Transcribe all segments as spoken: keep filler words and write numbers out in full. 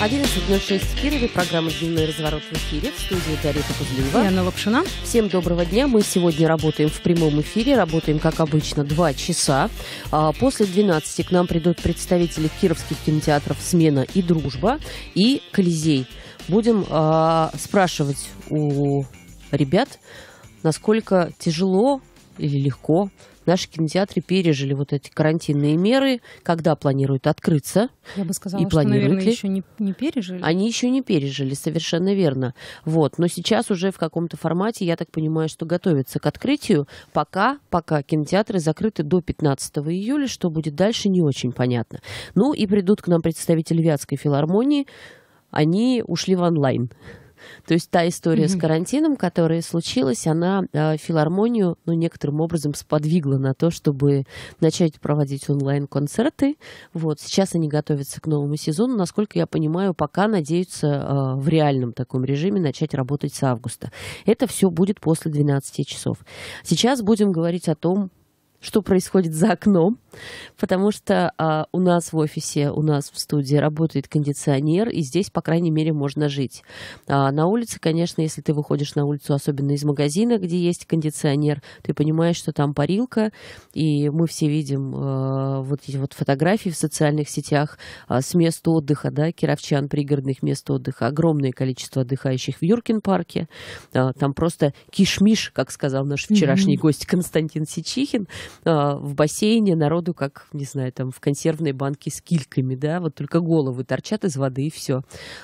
одиннадцать ноль шесть в Кирове. Программа «Дневной разворот» в эфире. В студии Дарья Кузлеева. И Анна Лапшина. Всем доброго дня. Мы сегодня работаем в прямом эфире. Работаем, как обычно, два часа. После двенадцати к нам придут представители кировских кинотеатров «Смена» и «Дружба» и «Колизей». Будем а, спрашивать у ребят, насколько тяжело или легко наши кинотеатры пережили вот эти карантинные меры, когда планируют открыться. Я бы сказала, и что, наверное, ли. еще не, не пережили. Они еще не пережили, совершенно верно. Вот. Но сейчас уже в каком-то формате, я так понимаю, что готовятся к открытию. Пока, пока кинотеатры закрыты до пятнадцатого июля, что будет дальше, не очень понятно. Ну и придут к нам представители Вятской филармонии. Они ушли в онлайн. То есть та история mm-hmm. с карантином, которая случилась, она э, филармонию, ну, некоторым образом сподвигла на то, чтобы начать проводить онлайн-концерты. Вот. Сейчас они готовятся к новому сезону. Насколько я понимаю, пока надеются э, в реальном таком режиме начать работать с августа. Это все будет после двенадцати часов. Сейчас будем говорить о том, что происходит за окном, потому что а, у нас в офисе, у нас в студии работает кондиционер, и здесь, по крайней мере, можно жить. А, на улице, конечно, если ты выходишь на улицу, особенно из магазина, где есть кондиционер, ты понимаешь, что там парилка, и мы все видим а, вот эти вот фотографии в социальных сетях а, с мест отдыха, да, кировчан, пригородных мест отдыха, огромное количество отдыхающих в Юркин-парке, а, там просто кишмиш, как сказал наш вчерашний mm-hmm. гость Константин Сичихин, в бассейне народу, как, не знаю, там в консервной банке с кильками, да, вот только головы торчат из воды, и все.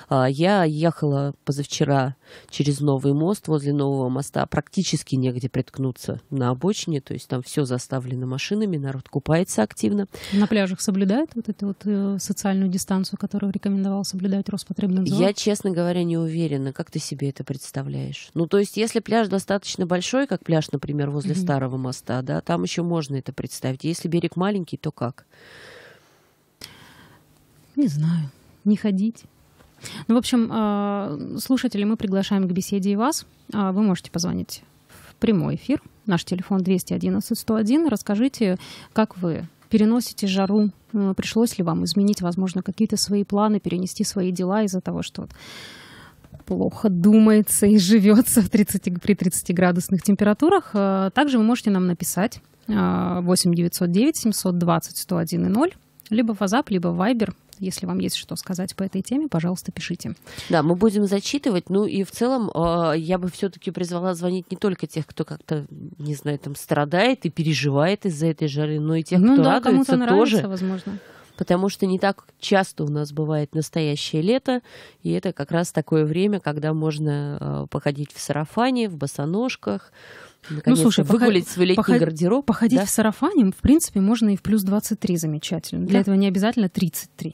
Я ехала позавчера через Новый мост, возле Нового моста, практически негде приткнуться на обочине, то есть там все заставлено машинами, народ купается активно. На пляжах соблюдают вот эту вот э, социальную дистанцию, которую рекомендовал соблюдать Роспотребнадзор? Я, честно говоря, не уверена. Как ты себе это представляешь? Ну, то есть, если пляж достаточно большой, как пляж, например, возле mm-hmm. Старого моста, да, там еще можно можно это представить. Если берег маленький, то как? Не знаю. Не ходить. Ну, в общем, слушатели, мы приглашаем к беседе и вас. Вы можете позвонить в прямой эфир. Наш телефон двести одиннадцать сто один. Расскажите, как вы переносите жару. Пришлось ли вам изменить, возможно, какие-то свои планы, перенести свои дела из-за того, что плохо думается и живется в тридцати, при тридцатиградусных температурах. Также вы можете нам написать восемь девятьсот девять семьсот двадцать сто один ноль, либо в WhatsApp, либо в Viber. Если вам есть что сказать по этой теме, пожалуйста, пишите. Да, мы будем зачитывать. Ну и в целом я бы все-таки призвала звонить не только тех, кто как-то, не знаю, там страдает и переживает из-за этой жары, но и тех, ну, кто да, радуется кому-то тоже. Нравится, возможно. Потому что не так часто у нас бывает настоящее лето, и это как раз такое время, когда можно походить в сарафане, в босоножках, наконец-то ну, слушай, выгулить поход... свой летний поход... гардероб. Походить да? в сарафане, в принципе, можно и в плюс двадцать три замечательно. Для да. этого не обязательно тридцать три.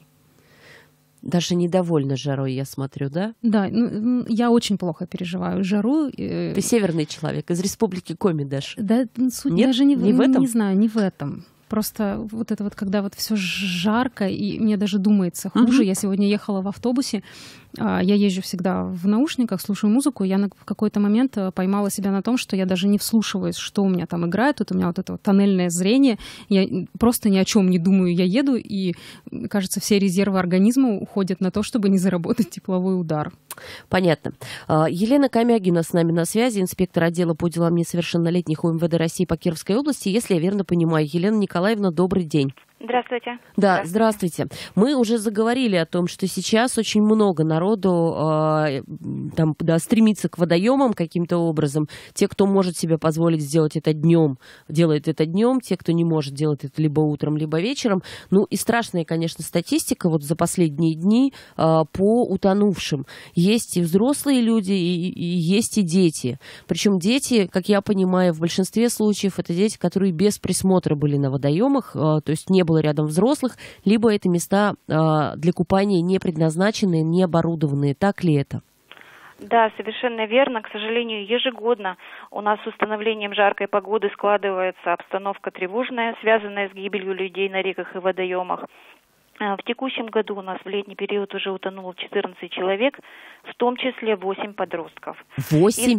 Даже недовольна жарой, я смотрю, да? Да, ну, я очень плохо переживаю жару. Ты северный человек, из республики Коми даже. Да, суть Нет? даже не, не в этом? Не знаю, не в этом. Просто вот это вот, когда вот все жарко, и мне даже думается хуже. Uh-huh. Я сегодня ехала в автобусе, я езжу всегда в наушниках, слушаю музыку, я в какой-то момент поймала себя на том, что я даже не вслушиваюсь, что у меня там играет. Тут у меня вот это вот тоннельное зрение, я просто ни о чем не думаю, я еду, и, кажется, все резервы организма уходят на то, чтобы не заработать тепловой удар. Понятно. Елена Камягина с нами на связи, инспектор отдела по делам несовершеннолетних УМВД России по Кировской области. Если я верно понимаю, Елена Николаевна, добрый день. Здравствуйте. Да, здравствуйте. Мы уже заговорили о том, что сейчас очень много народу э, там, да, стремится к водоемам каким-то образом. Те, кто может себе позволить сделать это днем, делает это днем. Те, кто не может, делать это либо утром, либо вечером. Ну и страшная, конечно, статистика вот за последние дни э, по утонувшим. Есть и взрослые люди, и, и есть и дети. Причем дети, как я понимаю, в большинстве случаев это дети, которые без присмотра были на водоемах, э, то есть не было рядом взрослых, либо это места э, для купания не предназначенные, не оборудованные. Так ли это? Да, совершенно верно. К сожалению, ежегодно у нас с установлением жаркой погоды складывается обстановка тревожная, связанная с гибелью людей на реках и водоемах. В текущем году у нас в летний период уже утонуло четырнадцать человек, в том числе восемь подростков. Восемь?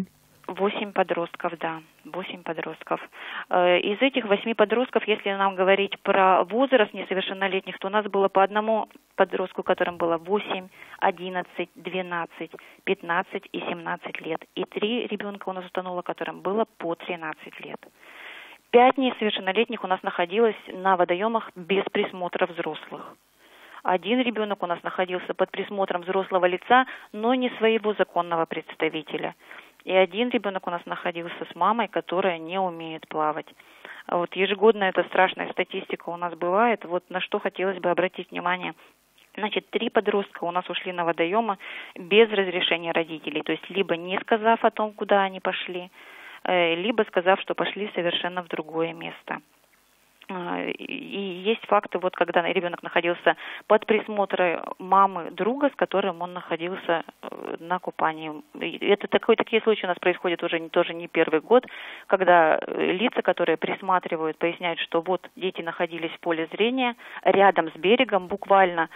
Восемь подростков, да, восемь подростков. Из этих восьми подростков, если нам говорить про возраст несовершеннолетних, то у нас было по одному подростку, которым было восемь, одиннадцать, двенадцать, пятнадцать и семнадцать лет. И три ребенка у нас утонуло, которым было по тринадцать лет. Пять несовершеннолетних у нас находилось на водоемах без присмотра взрослых. Один ребенок у нас находился под присмотром взрослого лица, но не своего законного представителя. И один ребенок у нас находился с мамой, которая не умеет плавать. Вот ежегодно эта страшная статистика у нас бывает. Вот на что хотелось бы обратить внимание. Значит, три подростка у нас ушли на водоемы без разрешения родителей. То есть либо не сказав о том, куда они пошли, либо сказав, что пошли совершенно в другое место. И есть факты, вот когда ребенок находился под присмотром мамы друга, с которым он находился на купании. Это такой, такие случаи у нас происходят уже не, тоже не первый год, когда лица, которые присматривают, поясняют, что вот дети находились в поле зрения, рядом с берегом, буквально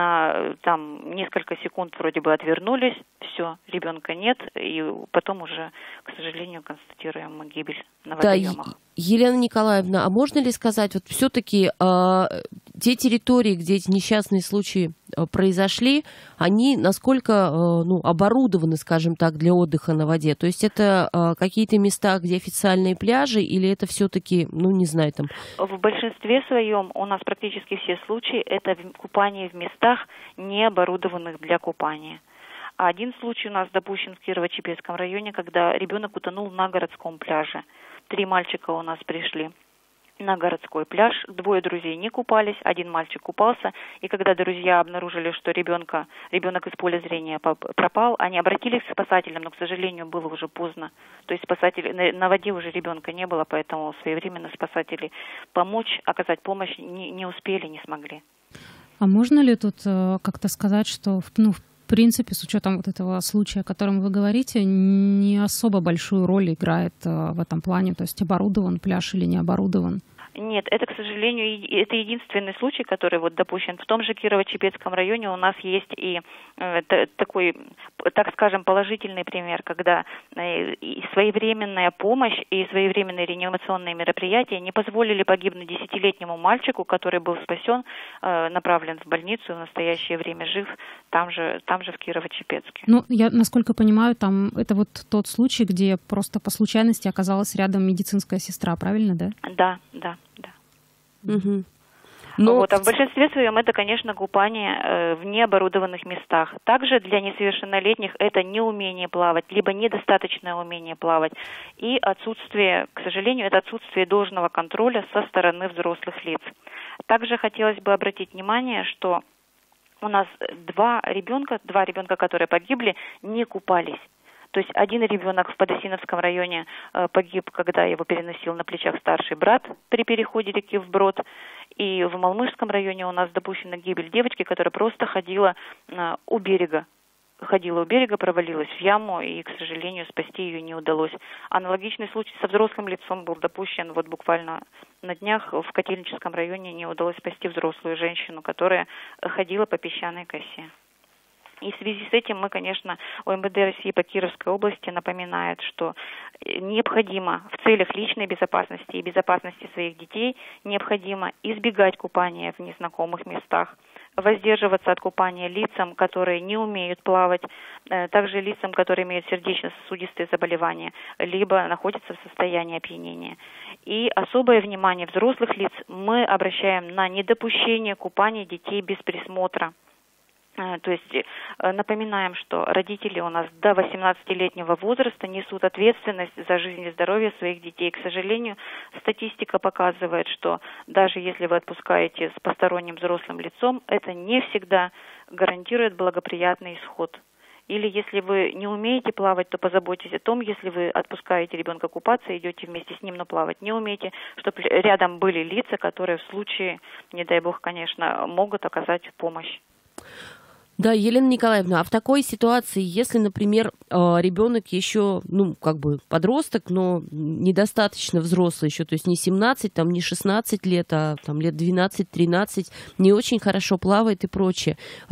на там, несколько секунд вроде бы отвернулись, все, ребенка нет, и потом уже, к сожалению, констатируем гибель на водоемах. Да, Елена Николаевна, а можно ли сказать, вот все-таки э, те территории, где эти несчастные случаи э, произошли, они насколько э, ну, оборудованы, скажем так, для отдыха на воде? То есть это э, какие-то места, где официальные пляжи, или это все-таки, ну не знаю, там... В большинстве своем у нас практически все случаи это купание в местах, не оборудованных для купания. А один случай у нас допущен в Кирово-Чепецком районе, когда ребенок утонул на городском пляже. Три мальчика у нас пришли на городской пляж, двое друзей не купались, один мальчик купался, и когда друзья обнаружили, что ребенка, ребенок из поля зрения пропал, они обратились к спасателям, но, к сожалению, было уже поздно. То есть спасатели, на, на воде уже ребенка не было, поэтому своевременно спасатели помочь, оказать помощь не, не успели, не смогли. А можно ли тут э, как-то сказать, что ну, в В принципе, с учетом вот этого случая, о котором вы говорите, не особо большую роль играет в этом плане, то есть оборудован пляж или не оборудован? Нет, это, к сожалению, это единственный случай, который вот допущен. В том же Кирово-Чепецком районе у нас есть и э, такой, так скажем, положительный пример, когда э, и своевременная помощь и своевременные реанимационные мероприятия не позволили погибнуть десятилетнему мальчику, который был спасен, э, направлен в больницу и в настоящее время жив там же, там же в Кирово-Чепецке. Ну, я, насколько понимаю, там это вот тот случай, где просто по случайности оказалась рядом медицинская сестра, правильно, да? Да, да. Да. Угу. Но... Вот, а в большинстве своем это, конечно, купание э, в необорудованных местах. Также для несовершеннолетних это неумение плавать, либо недостаточное умение плавать и отсутствие, к сожалению, это отсутствие должного контроля со стороны взрослых лиц. Также хотелось бы обратить внимание, что у нас два ребенка, два ребенка, которые погибли, не купались. То есть один ребенок в Подосиновском районе э, погиб, когда его переносил на плечах старший брат при переходе реки вброд. И в Малмышском районе у нас допущена гибель девочки, которая просто ходила э, у берега. Ходила у берега, провалилась в яму, и, к сожалению, спасти ее не удалось. Аналогичный случай со взрослым лицом был допущен вот буквально на днях в Котельническом районе. Не удалось спасти взрослую женщину, которая ходила по песчаной косе. И в связи с этим мы, конечно, ОМВД России по Кировской области напоминает, что необходимо в целях личной безопасности и безопасности своих детей необходимо избегать купания в незнакомых местах, воздерживаться от купания лицам, которые не умеют плавать, также лицам, которые имеют сердечно-сосудистые заболевания, либо находятся в состоянии опьянения. И особое внимание взрослых лиц мы обращаем на недопущение купания детей без присмотра. То есть напоминаем, что родители у нас до восемнадцатилетнего возраста несут ответственность за жизнь и здоровье своих детей. К сожалению, статистика показывает, что даже если вы отпускаете с посторонним взрослым лицом, это не всегда гарантирует благоприятный исход. Или если вы не умеете плавать, то позаботьтесь о том, если вы отпускаете ребенка купаться, идете вместе с ним, но плавать не умеете, чтобы рядом были лица, которые в случае, не дай бог, конечно, могут оказать помощь. Да, Елена Николаевна, а в такой ситуации, если, например, ребенок еще, ну, как бы подросток, но недостаточно взрослый еще, то есть не семнадцать, там, не шестнадцать лет, а там лет двенадцать-тринадцать, не очень хорошо плавает и прочее,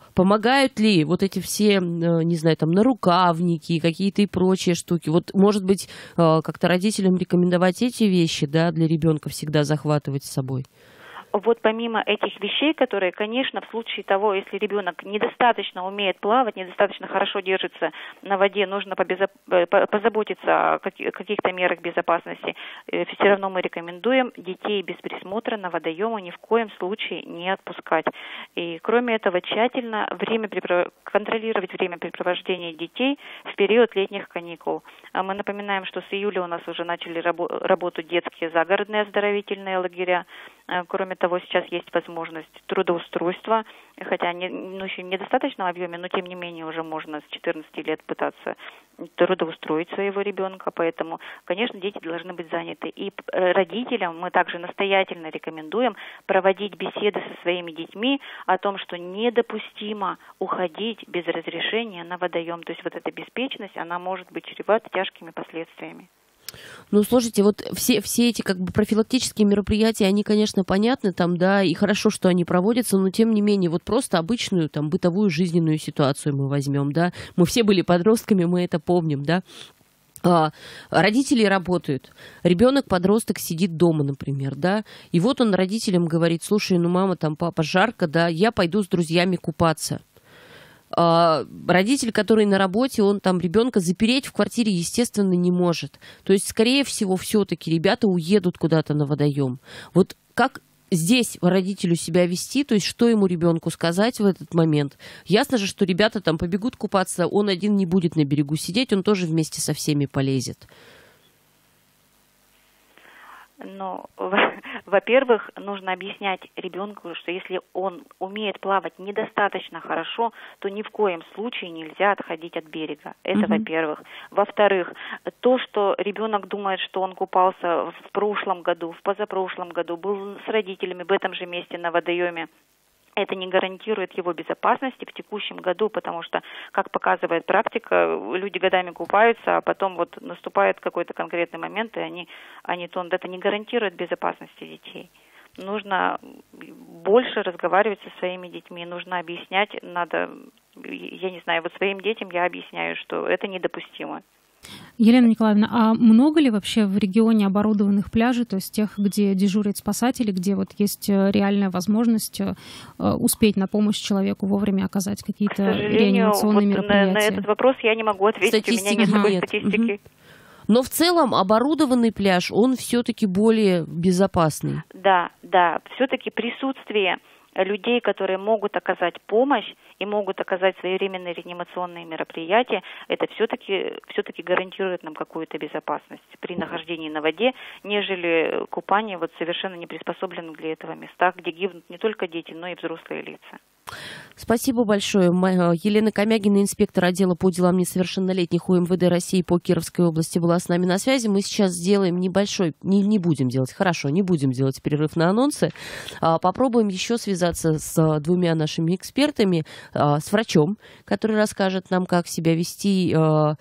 Помогают ли вот эти все, не знаю, там, нарукавники, какие-то и прочие штуки? Вот, может быть, как-то родителям рекомендовать эти вещи, да, для ребенка всегда захватывать с собой? Вот помимо этих вещей, которые, конечно, в случае того, если ребенок недостаточно умеет плавать, недостаточно хорошо держится на воде, нужно побезоп... позаботиться о каких-то мерах безопасности, все равно мы рекомендуем детей без присмотра на водоемы ни в коем случае не отпускать. И кроме этого, тщательно время приправ... контролировать времяпрепровождения детей в период летних каникул. Мы напоминаем, что с июля у нас уже начали рабо... работу детские загородные оздоровительные лагеря. Кроме того, сейчас есть возможность трудоустройства, хотя не, ну, еще в недостаточном объеме, но тем не менее уже можно с четырнадцати лет пытаться трудоустроить своего ребенка, поэтому, конечно, дети должны быть заняты. И родителям мы также настоятельно рекомендуем проводить беседы со своими детьми о том, что недопустимо уходить без разрешения на водоем. То есть вот эта беспечность, она может быть чревата тяжкими последствиями. Ну, слушайте, вот все, все эти как бы профилактические мероприятия, они, конечно, понятны там, да, и хорошо, что они проводятся, но тем не менее, вот просто обычную там бытовую жизненную ситуацию мы возьмем, да. Мы все были подростками, мы это помним, да. А, родители работают, ребенок-подросток сидит дома, например, да, и вот он родителям говорит: слушай, ну, мама, там, папа, жарко, да, я пойду с друзьями купаться. Родитель, который на работе, он там ребенка запереть в квартире, естественно, не может. То есть, скорее всего, все-таки ребята уедут куда-то на водоем. Вот как здесь родителю себя вести, то есть что ему ребенку сказать в этот момент? Ясно же, что ребята там побегут купаться, он один не будет на берегу сидеть, он тоже вместе со всеми полезет. Ну, во-первых, нужно объяснять ребенку, что если он умеет плавать недостаточно хорошо, то ни в коем случае нельзя отходить от берега. Это, mm-hmm. во-первых. Во-вторых, то, что ребенок думает, что он купался в прошлом году, в позапрошлом году, был с родителями в этом же месте на водоеме, это не гарантирует его безопасности в текущем году, потому что, как показывает практика, люди годами купаются, а потом вот наступает какой-то конкретный момент, и они, они тонут. Это не гарантирует безопасности детей. Нужно больше разговаривать со своими детьми, нужно объяснять, надо, я не знаю, вот своим детям я объясняю, что это недопустимо. Елена Николаевна, а много ли вообще в регионе оборудованных пляжей, то есть тех, где дежурят спасатели, где вот есть реальная возможность успеть на помощь человеку вовремя оказать какие-то реанимационные вот мероприятия? На, на этот вопрос я не могу ответить, статистики у меня нет такой нет. статистики. Угу. Но в целом оборудованный пляж, он все-таки более безопасный. Да, да, все-таки присутствие людей, которые могут оказать помощь и могут оказать своевременные реанимационные мероприятия, это все-таки все-таки гарантирует нам какую-то безопасность при нахождении на воде, нежели купание вот совершенно не приспособленных для этого местах, где гибнут не только дети, но и взрослые лица. Спасибо большое. Елена Комягина, инспектор отдела по делам несовершеннолетних УМВД России по Кировской области, была с нами на связи. Мы сейчас сделаем небольшой, не, не будем делать, хорошо, не будем делать перерыв на анонсы. Попробуем еще связаться с двумя нашими экспертами, с врачом, который расскажет нам, как себя вести,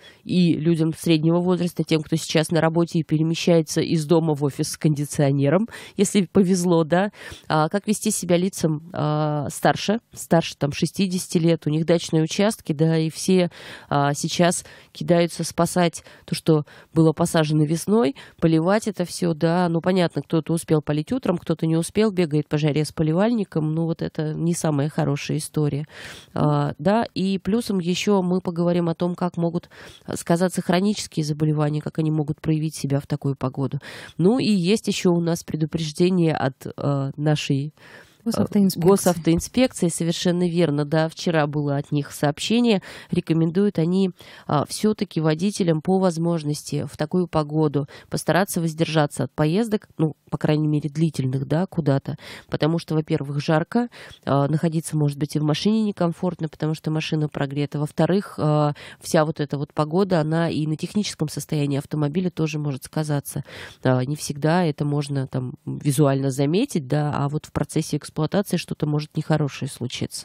и людям среднего возраста, тем, кто сейчас на работе и перемещается из дома в офис с кондиционером, если повезло, да, как вести себя лицам старше, старше там шестидесяти лет, у них дачные участки, да, и все а, сейчас кидаются спасать то, что было посажено весной, поливать это все, да, ну, понятно, кто-то успел полить утром, кто-то не успел, бегает по жаре с поливальником, ну, вот это не самая хорошая история, а, да, и плюсом еще мы поговорим о том, как могут сказаться хронические заболевания, как они могут проявить себя в такую погоду. Ну, и есть еще у нас предупреждение от а, нашей Госавтоинспекции. Госавтоинспекции, совершенно верно, да, вчера было от них сообщение, рекомендуют они а, все-таки водителям по возможности в такую погоду постараться воздержаться от поездок, ну, по крайней мере, длительных, да, куда-то, потому что, во-первых, жарко, а, находиться, может быть, и в машине некомфортно, потому что машина прогрета, во-вторых, а, вся вот эта вот погода, она и на техническом состоянии автомобиля тоже может сказаться. А, не всегда это можно там визуально заметить, да, а вот в процессе эксплуатации эксплуатации что-то может нехорошее случиться.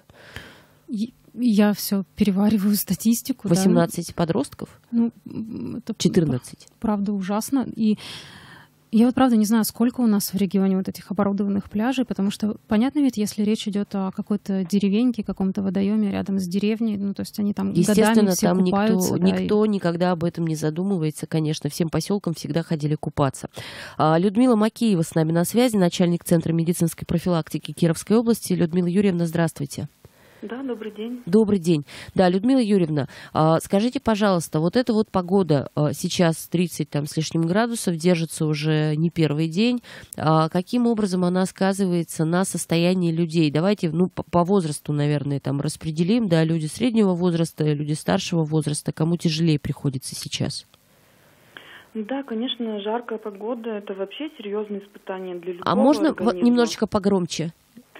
Я все перевариваю статистику. восемнадцать да? подростков? Ну, это четырнадцать. Правда ужасно. И Я вот правда не знаю, сколько у нас в регионе вот этих оборудованных пляжей, потому что понятно ведь, если речь идет о какой-то деревеньке, каком-то водоеме рядом с деревней, ну то есть они там годами все там купаются. Никто, да, никто и... никогда об этом не задумывается, конечно. Всем поселкам всегда ходили купаться. Людмила Макеева с нами на связи, начальник Центра медицинской профилактики Кировской области. Людмила Юрьевна, здравствуйте. Да, добрый день. Добрый день. Да, Людмила Юрьевна, скажите, пожалуйста, вот эта вот погода сейчас тридцать там с лишним градусов, держится уже не первый день. Каким образом она сказывается на состоянии людей? Давайте, ну, по, по возрасту, наверное, там распределим, да, люди среднего возраста, люди старшего возраста, кому тяжелее приходится сейчас? Да, конечно, жаркая погода – это вообще серьезное испытание для любого А можно организма. Вот немножечко погромче?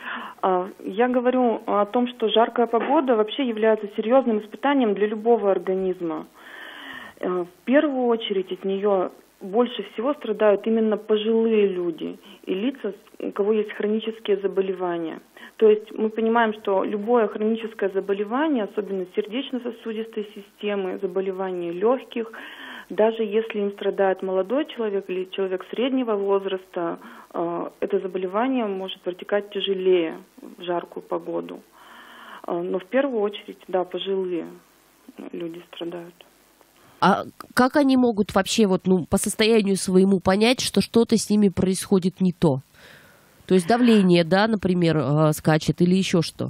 Я говорю о том, что жаркая погода вообще является серьезным испытанием для любого организма. В первую очередь от нее больше всего страдают именно пожилые люди и лица, у кого есть хронические заболевания. То есть мы понимаем, что любое хроническое заболевание, особенно сердечно-сосудистой системы, заболевания легких, даже если им страдает молодой человек или человек среднего возраста, это заболевание может протекать тяжелее в жаркую погоду. Но в первую очередь, да, пожилые люди страдают. А как они могут вообще вот, ну, по состоянию своему понять, что что-то с ними происходит не то? То есть давление, да, например, скачет или еще что?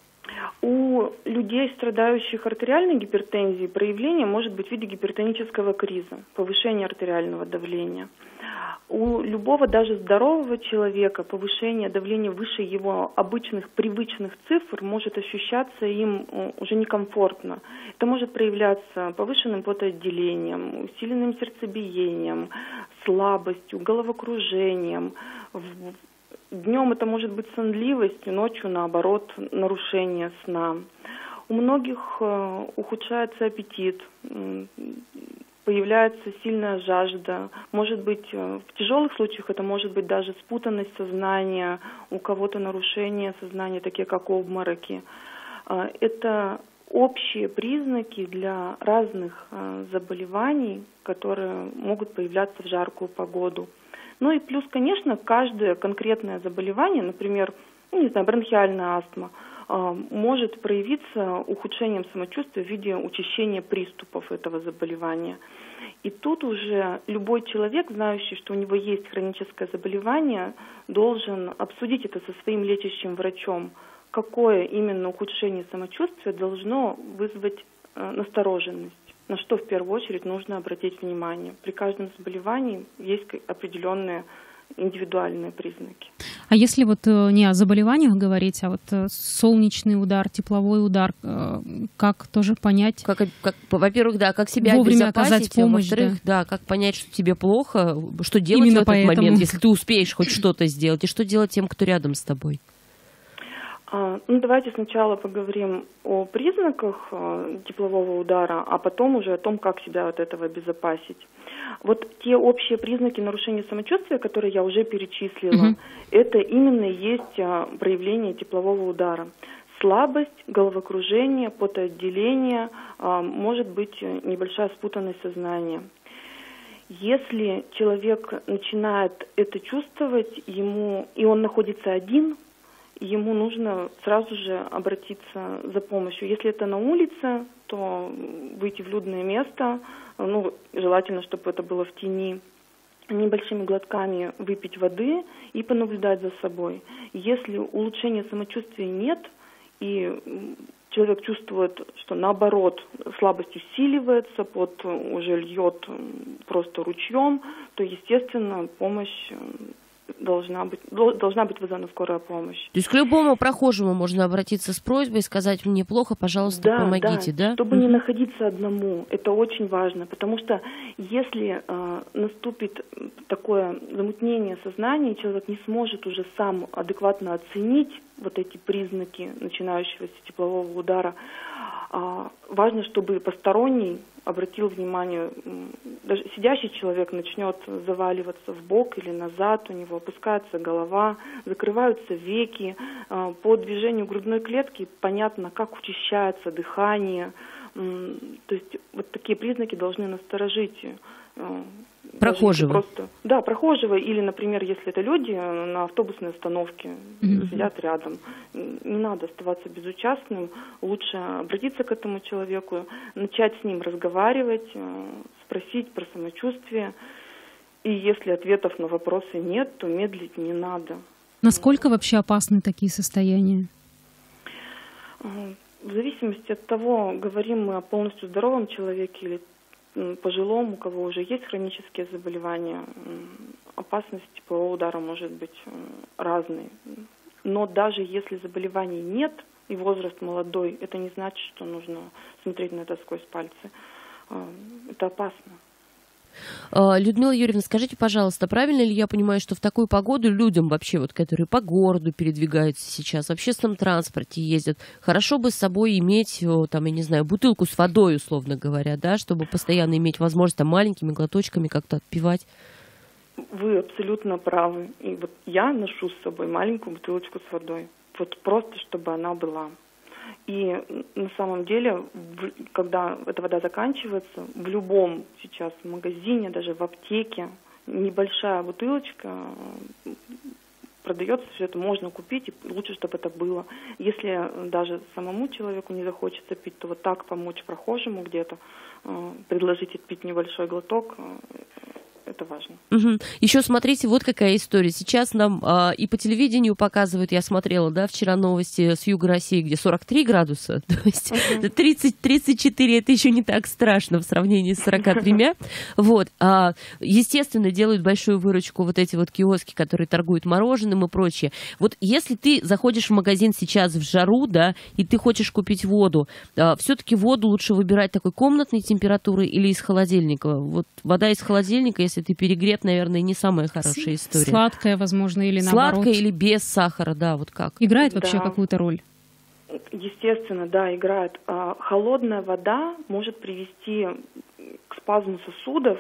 У людей, страдающих артериальной гипертензией, проявление может быть в виде гипертонического криза, повышение артериального давления. У любого, даже здорового человека, повышение давления выше его обычных, привычных цифр может ощущаться им уже некомфортно. Это может проявляться повышенным потоотделением, усиленным сердцебиением, слабостью, головокружением. Днем это может быть сонливость, ночью, наоборот, нарушение сна. У многих э, ухудшается аппетит, э, появляется сильная жажда. Может быть, э, в тяжелых случаях это может быть даже спутанность сознания, у кого-то нарушение сознания, такие как обмороки. Э, это общие признаки для разных э, заболеваний, которые могут появляться в жаркую погоду. Ну и плюс, конечно, каждое конкретное заболевание, например, ну, не знаю, бронхиальная астма, может проявиться ухудшением самочувствия в виде учащения приступов этого заболевания. И тут уже любой человек, знающий, что у него есть хроническое заболевание, должен обсудить это со своим лечащим врачом, какое именно ухудшение самочувствия должно вызвать настороженность. На что в первую очередь нужно обратить внимание. При каждом заболевании есть определенные индивидуальные признаки. А если вот не о заболеваниях говорить, а вот солнечный удар, тепловой удар, как тоже понять? Как, как, во-первых, да, как себя вовремя обезопасить, оказать помощь, а во-вторых, да. да, как понять, что тебе плохо, что делать Именно в этот поэтому. момент, если ты успеешь хоть что-то сделать, и что делать тем, кто рядом с тобой? Ну, давайте сначала поговорим о признаках теплового удара, а потом уже о том, как себя от этого обезопасить. Вот те общие признаки нарушения самочувствия, которые я уже перечислила, угу. это именно и есть проявление теплового удара. Слабость, головокружение, потоотделение, может быть небольшая спутанность сознания. Если человек начинает это чувствовать, ему, и он находится один, ему нужно сразу же обратиться за помощью. Если это на улице, то выйти в людное место, ну, желательно, чтобы это было в тени, небольшими глотками выпить воды и понаблюдать за собой. Если улучшения самочувствия нет, и человек чувствует, что наоборот слабость усиливается, пот уже льет просто ручьем, то, естественно, помощь должна быть, должна быть вызвана скорая помощь. То есть к любому прохожему можно обратиться с просьбой и сказать: мне плохо, пожалуйста, да, помогите, да? да? Чтобы mm-hmm. не находиться одному, это очень важно, потому что если э, наступит такое замутнение сознания, человек не сможет уже сам адекватно оценить вот эти признаки начинающегося теплового удара, э, важно, чтобы посторонний обратил внимание, даже сидящий человек начнет заваливаться в бок или назад, у него опускается голова, закрываются веки, по движению грудной клетки понятно, как учащается дыхание, то есть вот такие признаки должны насторожить Прохожего. Просто, да, прохожего, или, например, если это люди на автобусной остановке mm-hmm. сидят рядом. Не надо оставаться безучастным, лучше обратиться к этому человеку, начать с ним разговаривать, спросить про самочувствие. И если ответов на вопросы нет, то медлить не надо. Насколько вообще опасны такие состояния? В зависимости от того, говорим мы о полностью здоровом человеке или пожилом, у кого уже есть хронические заболевания, опасность теплового удара может быть разной. Но даже если заболеваний нет и возраст молодой, это не значит, что нужно смотреть на это сквозь пальцы. Это опасно. Людмила Юрьевна, скажите, пожалуйста, правильно ли я понимаю, что в такую погоду людям вообще, вот, которые по городу передвигаются сейчас, в общественном транспорте ездят, хорошо бы с собой иметь, там, я не знаю, бутылку с водой, условно говоря, да, чтобы постоянно иметь возможность там маленькими глоточками как-то отпивать? Вы абсолютно правы. И вот я ношу с собой маленькую бутылочку с водой. Вот просто, чтобы она была. И на самом деле, когда эта вода заканчивается, в любом сейчас магазине, даже в аптеке, небольшая бутылочка продается, все это можно купить, и лучше, чтобы это было. Если даже самому человеку не захочется пить, то вот так помочь прохожему где-то, предложить отпить небольшой глоток, это важно. Угу. Еще смотрите, вот какая история. Сейчас нам а, и по телевидению показывают, я смотрела, да, вчера новости с юга России, где сорок три градуса, то есть uh-huh. тридцать тридцать четыре это еще не так страшно в сравнении с сорок тремя. Вот. А, естественно, делают большую выручку вот эти вот киоски, которые торгуют мороженым и прочее. Вот если ты заходишь в магазин сейчас в жару, да, и ты хочешь купить воду, а, все-таки воду лучше выбирать такой комнатной температуры или из холодильника? Вот вода из холодильника, если ты перегрет, наверное, не самая хорошая история. Сладкая, возможно, или наоборот. Сладкая или без сахара, да, вот как? Играет вообще да. какую-то роль? Естественно, да, играет. Холодная вода может привести к спазму сосудов,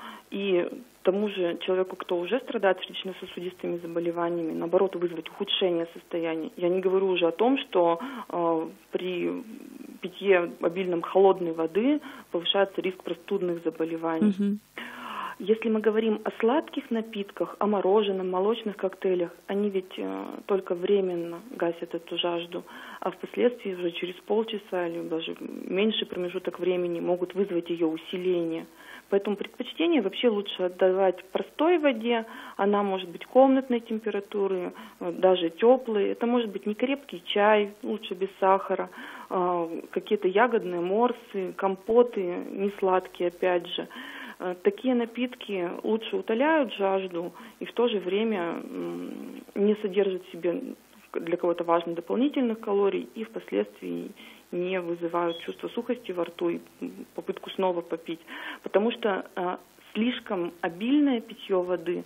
и тому же человеку, кто уже страдает сердечно-сосудистыми заболеваниями, наоборот, вызвать ухудшение состояния. Я не говорю уже о том, что э, при питье обильном холодной воды повышается риск простудных заболеваний. Угу. Если мы говорим о сладких напитках, о мороженом, молочных коктейлях, они ведь э, только временно гасят эту жажду, а впоследствии уже через полчаса или даже меньший промежуток времени могут вызвать ее усиление. Поэтому предпочтение вообще лучше отдавать простой воде, она может быть комнатной температуры, даже теплой, это может быть не крепкий чай, лучше без сахара, э, какие-то ягодные морсы, компоты, не сладкие опять же. Такие напитки лучше утоляют жажду и в то же время не содержат в себе для кого-то важных дополнительных калорий и впоследствии не вызывают чувство сухости во рту и попытку снова попить. Потому что а, слишком обильное питье воды,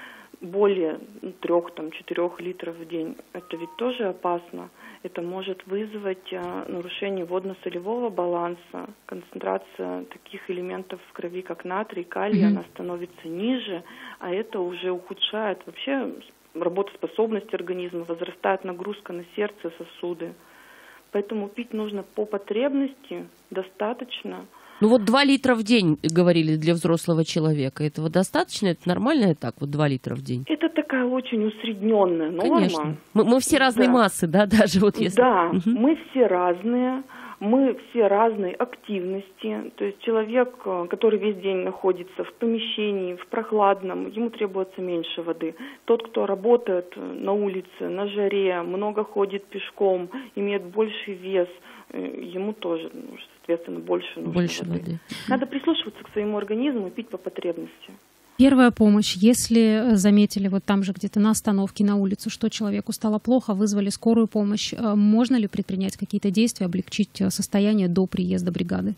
более трех-четырех литров в день, это ведь тоже опасно. Это может вызвать а, нарушение водно-солевого баланса, концентрация таких элементов в крови, как натрий, калий, mm-hmm. она становится ниже, а это уже ухудшает вообще работоспособность организма, возрастает нагрузка на сердце, сосуды. Поэтому пить нужно по потребности, достаточно. Ну вот два литра в день, говорили, для взрослого человека. Этого достаточно? Это нормально так, вот два литра в день? Это такая очень усредненная норма. Конечно. Мы, мы все разные да. массы, да, даже вот если... Да, угу. мы все разные, мы все разной активности. То есть человек, который весь день находится в помещении, в прохладном, ему требуется меньше воды. Тот, кто работает на улице, на жаре, много ходит пешком, имеет больший вес, ему тоже, соответственно, больше нужно больше воды. воды. Надо прислушиваться к своему организму и пить по потребности. Первая помощь. Если заметили вот там же где-то на остановке, на улицу, что человеку стало плохо, вызвали скорую помощь, можно ли предпринять какие-то действия, облегчить состояние до приезда бригады?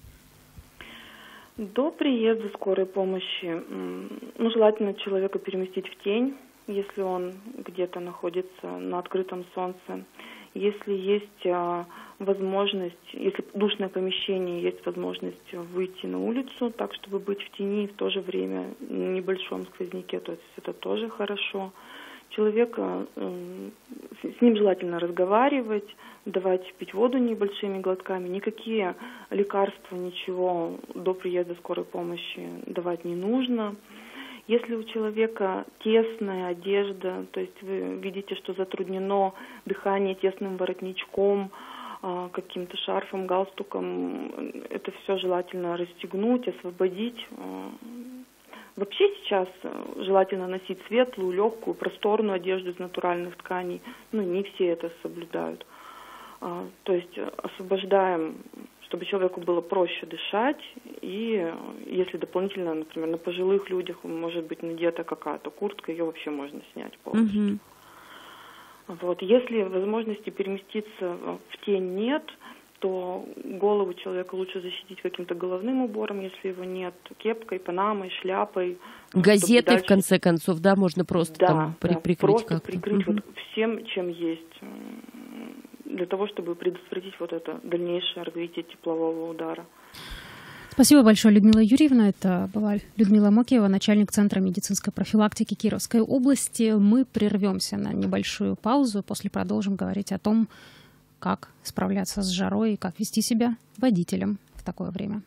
До приезда скорой помощи, ну, желательно человека переместить в тень, если он где-то находится на открытом солнце. Если есть а, возможность, если душное помещение, есть возможность выйти на улицу, так, чтобы быть в тени и в то же время в небольшом сквозняке, то есть это тоже хорошо. Человека, э, с ним желательно разговаривать, давать пить воду небольшими глотками. Никакие лекарства, ничего до приезда скорой помощи давать не нужно. Если у человека тесная одежда, то есть вы видите, что затруднено дыхание тесным воротничком, каким-то шарфом, галстуком, это все желательно расстегнуть, освободить. Вообще сейчас желательно носить светлую, легкую, просторную одежду из натуральных тканей. Ну, не все это соблюдают. То есть освобождаем, чтобы человеку было проще дышать. И если дополнительно, например, на пожилых людях может быть надета какая-то куртка, ее вообще можно снять полностью. Mm-hmm. Вот. Если возможности переместиться в тень нет, то голову человека лучше защитить каким-то головным убором, если его нет, кепкой, панамой, шляпой. Газетой, дальше... в конце концов, да, можно просто да, там при- да, прикрыть просто как-то. прикрыть угу. вот всем, чем есть, для того, чтобы предотвратить вот это дальнейшее развитие теплового удара. Спасибо большое, Людмила Юрьевна. Это была Людмила Мокиева, начальник Центра медицинской профилактики Кировской области. Мы прервемся на небольшую паузу, после продолжим говорить о том, как справляться с жарой и как вести себя водителем в такое время.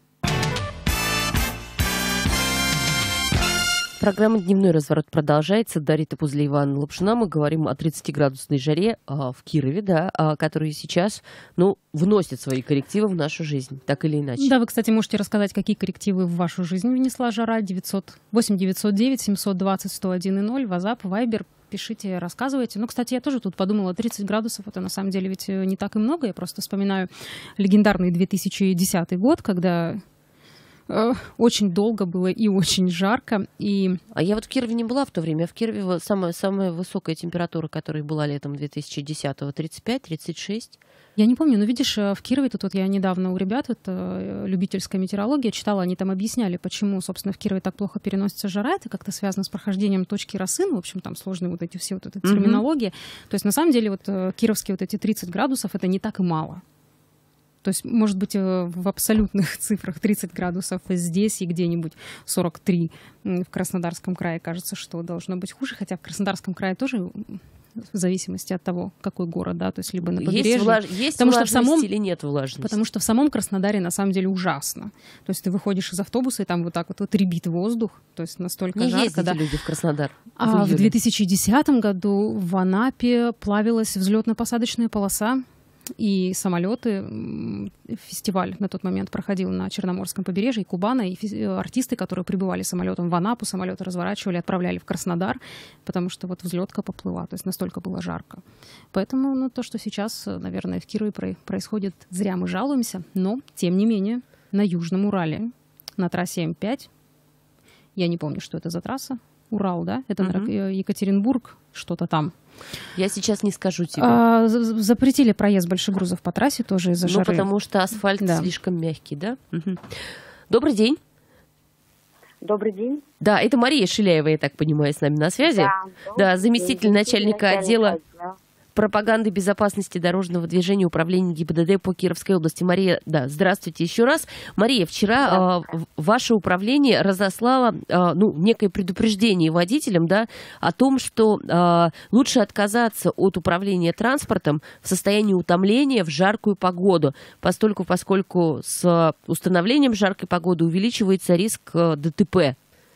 Программа «Дневной разворот» продолжается. Дарья Тапузлеева, Анна Лапшина. Мы говорим о тридцатиградусной жаре а, в Кирове, да, а, которая сейчас, ну, вносит свои коррективы в нашу жизнь, так или иначе. Да, вы, кстати, можете рассказать, какие коррективы в вашу жизнь внесла жара. восемь девятьсот девять семьсот двадцать сто один и ноль, WhatsApp, Viber. Пишите, рассказывайте. Ну, кстати, я тоже тут подумала, тридцать градусов, это на самом деле ведь не так и много. Я просто вспоминаю легендарный две тысячи десятый год, когда... очень долго было и очень жарко. И... А я вот в Кирове не была в то время. В Кирове самая, самая высокая температура, которая была летом две тысячи десятого, тридцать пять тридцать шесть. Я не помню, но видишь, в Кирове, тут вот я недавно у ребят, это любительская метеорология, читала, они там объясняли, почему, собственно, в Кирове так плохо переносится жара. Это как-то связано с прохождением точки росы, ну, в общем, там сложные вот эти все вот эта терминология. Mm-hmm. То есть, на самом деле, вот кировские вот эти тридцать градусов, это не так и мало. То есть, может быть, в абсолютных цифрах тридцать градусов здесь и где-нибудь сорок три в Краснодарском крае кажется, что должно быть хуже, хотя в Краснодарском крае тоже в зависимости от того, какой город, да, то есть либо на побережье. Есть, влаж... есть потому влажность что в самом... или нет влажности? Потому что в самом Краснодаре на самом деле ужасно. То есть ты выходишь из автобуса, и там вот так вот, вот рябит воздух, то есть настолько не жарко. Ездите да. люди в Краснодар? А в, в две тысячи десятом году в Анапе плавилась взлетно-посадочная полоса, и самолеты, фестиваль на тот момент проходил на Черноморском побережье, и Кубана, и фи- артисты, которые прибывали самолетом в Анапу, самолеты разворачивали, отправляли в Краснодар, потому что вот взлетка поплыла, то есть настолько было жарко. Поэтому ну, то, что сейчас, наверное, в Кирове происходит, зря мы жалуемся, но, тем не менее, на Южном Урале, на трассе эм пять, я не помню, что это за трасса, Урал, да? Это mm-hmm. Екатеринбург, что-то там. Я сейчас не скажу тебе. А, запретили проезд больших грузов по трассе тоже из-за ну, жары. Ну, потому что асфальт да. слишком мягкий, да? Угу. Добрый день. Добрый день. Да, это Мария Шиляева, я так понимаю, с нами на связи. Да, да заместитель день. начальника начальника отдела отдела. пропаганды безопасности дорожного движения управления ГИБДД по Кировской области. Мария, да, здравствуйте еще раз. Мария, вчера э, ваше управление разослало э, ну, некое предупреждение водителям, да, о том, что э, лучше отказаться от управления транспортом в состоянии утомления в жаркую погоду, поскольку, поскольку с установлением жаркой погоды увеличивается риск э, ДТП.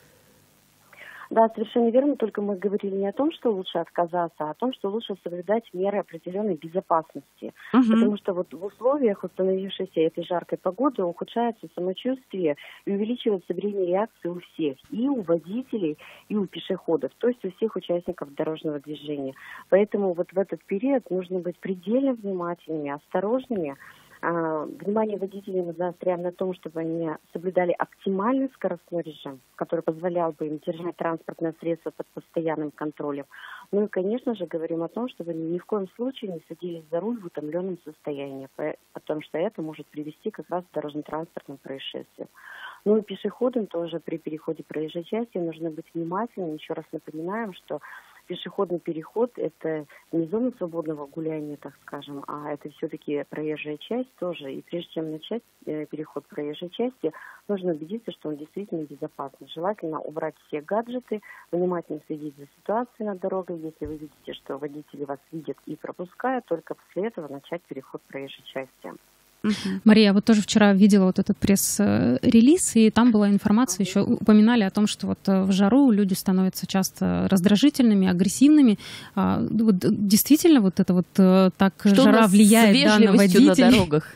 Да, совершенно верно, только мы говорили не о том, что лучше отказаться, а о том, что лучше соблюдать меры определенной безопасности. Uh-huh. Потому что вот в условиях установившейся этой жаркой погоды ухудшается самочувствие и увеличивается время реакции у всех, и у водителей, и у пешеходов, то есть у всех участников дорожного движения. Поэтому вот в этот период нужно быть предельно внимательными, осторожными. Внимание водителей мы заостряем на том, чтобы они соблюдали оптимальный скоростной режим, который позволял бы им держать транспортное средство под постоянным контролем. Ну и, конечно же, говорим о том, чтобы они ни в коем случае не садились за руль в утомленном состоянии, потому что это может привести как раз к дорожно-транспортным происшествиям. Ну и пешеходам тоже при переходе проезжей части нужно быть внимательными. Еще раз напоминаем, что пешеходный переход – это не зона свободного гуляния, так скажем, а это все-таки проезжая часть тоже. И прежде чем начать э, переход проезжей части, нужно убедиться, что он действительно безопасный. Желательно убрать все гаджеты, внимательно следить за ситуацией на дороге. Если вы видите, что водители вас видят и пропускают, только после этого начать переход проезжей части. Uh-huh. Мария, вот тоже вчера видела вот этот пресс-релиз, и там была информация, uh-huh. еще упоминали о том, что вот в жару люди становятся часто раздражительными, агрессивными. А, вот, действительно вот это вот так что жара влияет да, на водителей? На дорогах?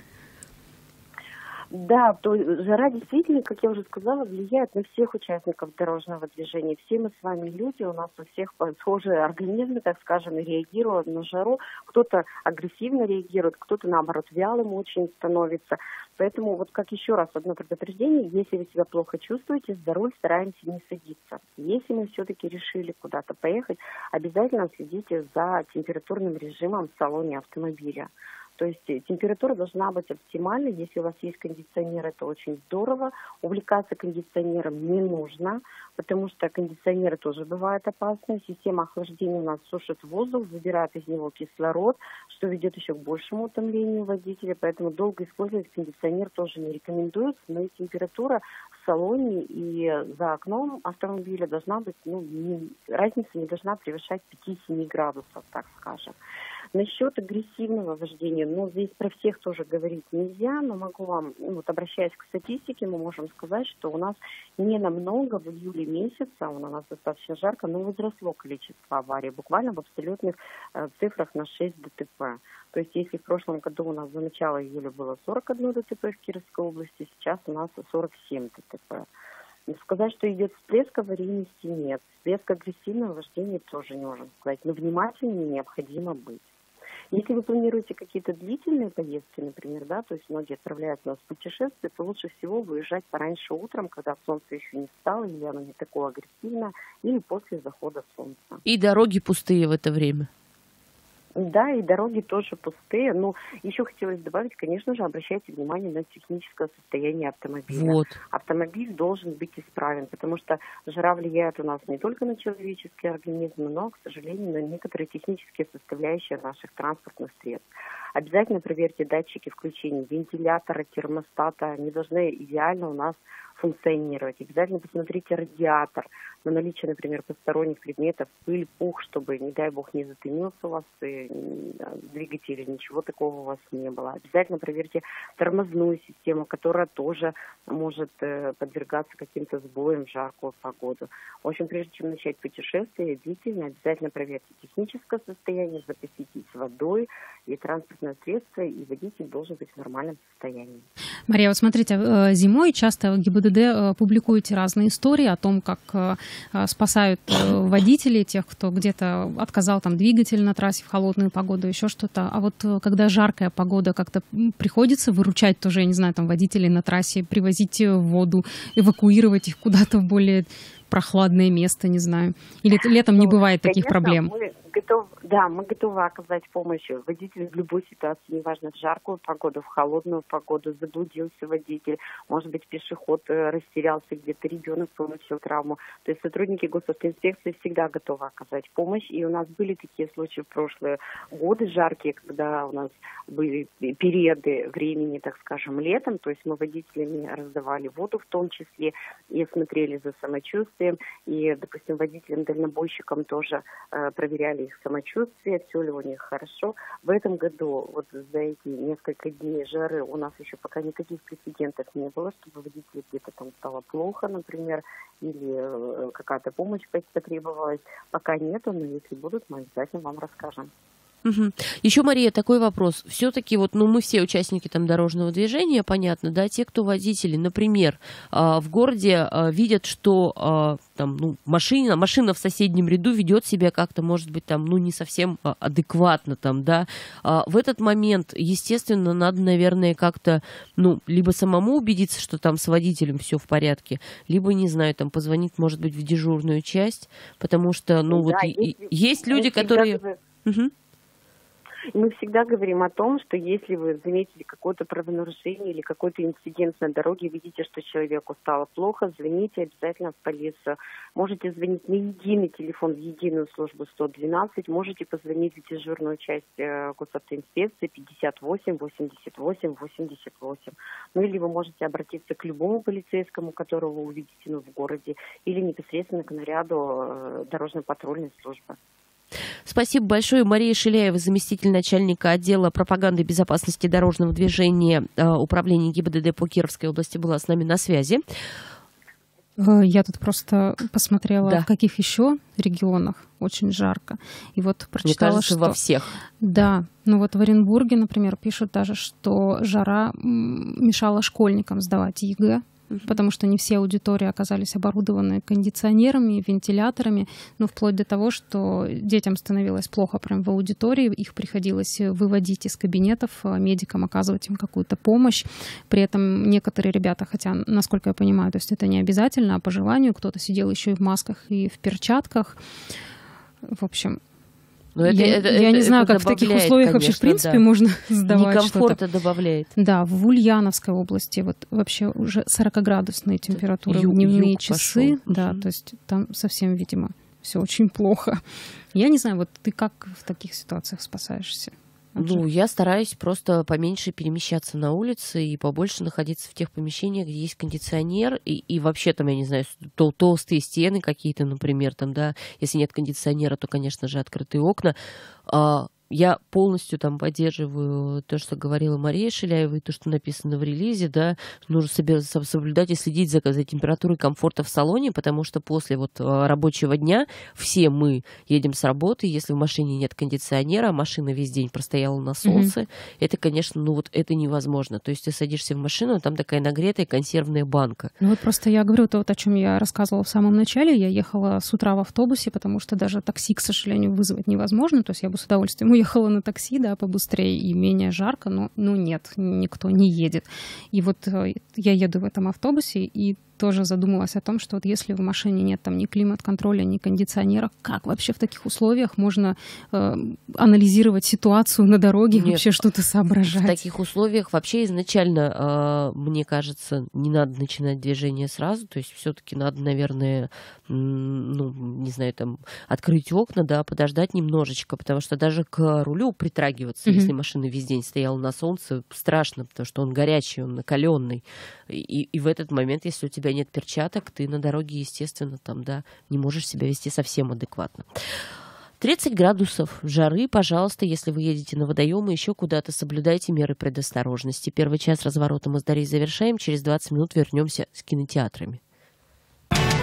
Да, то жара действительно, как я уже сказала, влияет на всех участников дорожного движения. Все мы с вами люди, у нас у всех схожие организмы, так скажем, и реагируют на жару. Кто-то агрессивно реагирует, кто-то, наоборот, вялым очень становится. Поэтому вот как еще раз одно предупреждение, если вы себя плохо чувствуете, за руль стараемся не садиться. Если мы все-таки решили куда-то поехать, обязательно следите за температурным режимом в салоне автомобиля. То есть температура должна быть оптимальной. Если у вас есть кондиционер, это очень здорово. Увлекаться кондиционером не нужно, потому что кондиционеры тоже бывают опасны. Система охлаждения у нас сушит воздух, забирает из него кислород, что ведет еще к большему утомлению водителя. Поэтому долго использовать кондиционер тоже не рекомендуется. Но и температура в салоне и за окном автомобиля должна быть, ну, не, разница не должна превышать пять-семь градусов, так скажем. Насчет агрессивного вождения, ну, здесь про всех тоже говорить нельзя, но могу вам, ну, вот обращаясь к статистике, мы можем сказать, что у нас не намного в июле месяце, у нас достаточно жарко, но возросло количество аварий, буквально в абсолютных э, цифрах на шесть ДТП. То есть если в прошлом году у нас за начало июля было сорок одно ДТП в Кировской области, сейчас у нас сорок семь ДТП. Сказать, что идет всплеск аварийности, нет. Всплеск агрессивного вождения тоже не можем сказать, но внимательнее необходимо быть. Если вы планируете какие-то длительные поездки, например, да, то есть многие отправляются нас в путешествие, то лучше всего выезжать пораньше утром, когда солнце еще не встало, или оно не такое агрессивное, или после захода солнца. И дороги пустые в это время. Да, и дороги тоже пустые. Но еще хотелось добавить, конечно же, обращайте внимание на техническое состояние автомобиля. Вот. Автомобиль должен быть исправен, потому что жара влияет у нас не только на человеческие организмы, но, к сожалению, на некоторые технические составляющие наших транспортных средств. Обязательно проверьте датчики включения вентилятора, термостата. Они должны идеально у нас функционировать. Обязательно посмотрите радиатор на наличие, например, посторонних предметов, пыль, пух, чтобы, не дай бог, не затемнился у вас и, двигатель, ничего такого у вас не было. Обязательно проверьте тормозную систему, которая тоже может э, подвергаться каким-то сбоям в жаркую погоду. В общем, прежде чем начать путешествие длительно, обязательно проверьте техническое состояние, запаситесь водой и транспортное средство, и водитель должен быть в нормальном состоянии. Мария, вот смотрите, зимой часто в ГИБДД публикуете разные истории о том, как спасают водителей, тех, кто где-то отказал там двигатель на трассе в холодную погоду, еще что-то. А вот когда жаркая погода, как-то приходится выручать тоже, я не знаю, там водителей на трассе, привозить воду, эвакуировать их куда-то в более прохладное место, не знаю. Или летом ну, не бывает таких конечно, проблем? Мы готовы, да, мы готовы оказать помощь водителю в любой ситуации, неважно, в жаркую погоду, в холодную погоду, заблудился водитель, может быть, пешеход растерялся где-то, ребенок получил травму. То есть сотрудники госавтоинспекции всегда готовы оказать помощь. И у нас были такие случаи в прошлые годы жаркие, когда у нас были периоды времени, так скажем, летом. То есть мы водителями раздавали воду в том числе и смотрели за самочувствием. И, допустим, водителям-дальнобойщикам тоже э, проверяли их самочувствие, все ли у них хорошо. В этом году, вот за эти несколько дней жары, у нас еще пока никаких прецедентов не было, чтобы водителю где-то там стало плохо, например, или э, какая-то помощь потребовалась. Пока нету, но если будут, мы обязательно вам расскажем. Угу. Еще, Мария, такой вопрос. Все-таки вот, ну, мы все участники там дорожного движения, понятно, да, те, кто водители, например, в городе видят, что там, ну, машина, машина в соседнем ряду ведет себя как-то, может быть, там, ну, не совсем адекватно там, да. В этот момент, естественно, надо, наверное, как-то, ну, либо самому убедиться, что там с водителем все в порядке, либо, не знаю, там, позвонить, может быть, в дежурную часть, потому что, ну, да, вот если, есть люди, которые... Угу. Мы всегда говорим о том, что если вы заметили какое-то правонарушение или какой-то инцидент на дороге, видите, что человеку стало плохо, звоните обязательно в полицию. Можете звонить на единый телефон, в единую службу сто двенадцать, можете позвонить в дежурную часть госавтоинспекции пятьдесят восемь восемьдесят восемь восемьдесят восемь. Ну или вы можете обратиться к любому полицейскому, которого вы увидите ну, в городе, или непосредственно к наряду дорожно-патрульной службы. Спасибо большое. Мария Шиляева, заместитель начальника отдела пропаганды и безопасности дорожного движения управления ГИБДД по Кировской области, была с нами на связи. Я тут просто посмотрела, да. в каких еще регионах очень жарко. И вот прочитала, Мне кажется, что... во всех. Да. Ну вот в Оренбурге, например, пишут даже, что жара мешала школьникам сдавать ЕГЭ, потому что не все аудитории оказались оборудованы кондиционерами, вентиляторами, ну, вплоть до того, что детям становилось плохо прямо в аудитории, их приходилось выводить из кабинетов, медикам оказывать им какую-то помощь. При этом некоторые ребята, хотя, насколько я понимаю, то есть это не обязательно, а по желанию, кто-то сидел еще и в масках, и в перчатках. В общем... Но это, я это, я это, не знаю, это как в таких условиях, конечно, вообще в принципе да. можно сдавать Некомфорта что-то. добавляет. Да, в Ульяновской области вот вообще уже сорокаградусные температуры Ю- в дневные юг часы. пошел. Да, Угу. то есть там совсем, видимо, все очень плохо. Я не знаю, вот ты как в таких ситуациях спасаешься? Ну, я стараюсь просто поменьше перемещаться на улице и побольше находиться в тех помещениях, где есть кондиционер, и, и вообще там, я не знаю, тол- толстые стены какие-то, например, там, да, если нет кондиционера, то, конечно же, открытые окна. А, я полностью там поддерживаю то, что говорила Мария Шиляева, и то, что написано в релизе, да, нужно себе соблюдать и следить за, за температурой комфорта в салоне, потому что после вот рабочего дня все мы едем с работы, если в машине нет кондиционера, а машина весь день простояла на солнце, mm-hmm. это, конечно, ну вот это невозможно. То есть ты садишься в машину, а там такая нагретая консервная банка. Ну вот просто я говорю то, вот, о чем я рассказывала в самом начале. Я ехала с утра в автобусе, потому что даже такси, к сожалению, вызвать невозможно. То есть я бы с удовольствием уехала на такси, да, побыстрее и менее жарко, но ну нет, никто не едет. И вот я еду в этом автобусе и тоже задумалась о том, что вот если в машине нет там ни климат-контроля, ни кондиционера, как вообще в таких условиях можно э, анализировать ситуацию на дороге, нет, вообще что-то соображать? В таких условиях вообще изначально, э, мне кажется, не надо начинать движение сразу, то есть все-таки надо, наверное, ну, не знаю, там, открыть окна, да, подождать немножечко, потому что даже к рулю притрагиваться, mm-hmm. если машина весь день стояла на солнце, страшно, потому что он горячий, он накаленный, и, и в этот момент, если у тебя нет перчаток, ты на дороге, естественно, там, да, не можешь себя вести совсем адекватно. тридцать градусов жары, пожалуйста, если вы едете на водоемы, еще куда-то, соблюдайте меры предосторожности. Первый час разворота мы с Дарьей завершаем, через двадцать минут вернемся с кинотеатрами.